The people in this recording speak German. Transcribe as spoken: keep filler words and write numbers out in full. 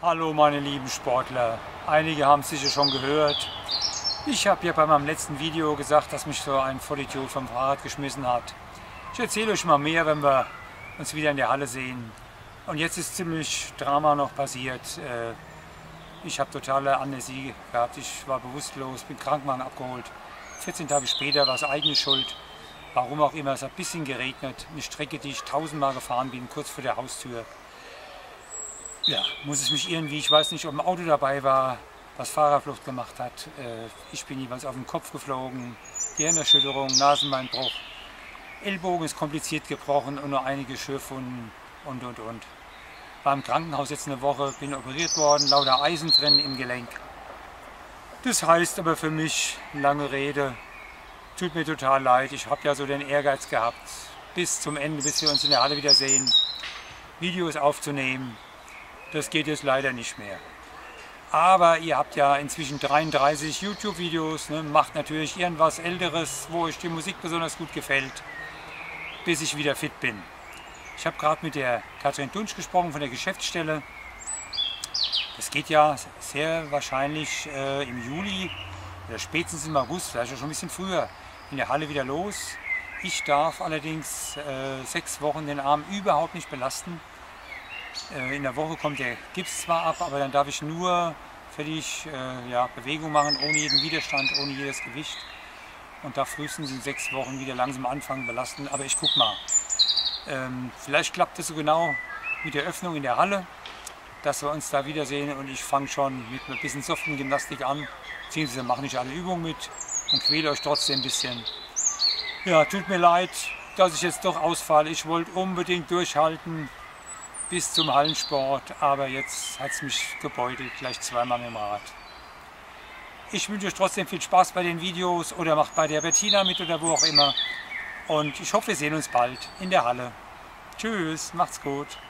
Hallo meine lieben Sportler, einige haben es sicher schon gehört. Ich habe ja bei meinem letzten Video gesagt, dass mich so ein Vollidiot vom Fahrrad geschmissen hat. Ich erzähle euch mal mehr, wenn wir uns wieder in der Halle sehen. Und jetzt ist ziemlich Drama noch passiert. Ich habe totale Amnesie gehabt, ich war bewusstlos, bin Krankenwagen abgeholt. vierzehn Tage später war es eigene Schuld. Warum auch immer, es hat ein bisschen geregnet. Eine Strecke, die ich tausendmal gefahren bin, kurz vor der Haustür. Ja, muss es mich irgendwie, ich weiß nicht, ob ein Auto dabei war, was Fahrerflucht gemacht hat. Ich bin jeweils auf den Kopf geflogen, Gehirnerschütterung, Nasenbeinbruch, Ellbogen ist kompliziert gebrochen und nur einige Schürfwunden und und und. War im Krankenhaus jetzt eine Woche, bin operiert worden, lauter Eisen drin im Gelenk. Das heißt aber für mich, lange Rede, tut mir total leid, ich habe ja so den Ehrgeiz gehabt, bis zum Ende, bis wir uns in der Halle wiedersehen, Videos aufzunehmen. Das geht jetzt leider nicht mehr. Aber ihr habt ja inzwischen dreiunddreißig YouTube-Videos, ne? Macht natürlich irgendwas Älteres, wo euch die Musik besonders gut gefällt, bis ich wieder fit bin. Ich habe gerade mit der Katrin Dunsch gesprochen von der Geschäftsstelle. Das geht ja sehr wahrscheinlich äh, im Juli oder spätestens im August, vielleicht auch schon ein bisschen früher, in der Halle wieder los. Ich darf allerdings äh, sechs Wochen den Arm überhaupt nicht belasten. In der Woche kommt der Gips zwar ab, aber dann darf ich nur fertig äh, ja, Bewegung machen, ohne jeden Widerstand, ohne jedes Gewicht. Und da frühestens in sechs Wochen wieder langsam anfangen belasten. Aber ich guck mal. Ähm, vielleicht klappt es so genau mit der Öffnung in der Halle, dass wir uns da wiedersehen. Und ich fange schon mit ein bisschen soften Gymnastik an. Beziehungsweise mache nicht alle Übungen mit und quäle euch trotzdem ein bisschen. Ja, tut mir leid, dass ich jetzt doch ausfalle. Ich wollte unbedingt durchhalten bis zum Hallensport, aber jetzt hat es mich gebeutelt, gleich zweimal mit dem Rad. Ich wünsche euch trotzdem viel Spaß bei den Videos oder macht bei der Bettina mit oder wo auch immer. Und ich hoffe, wir sehen uns bald in der Halle. Tschüss, macht's gut.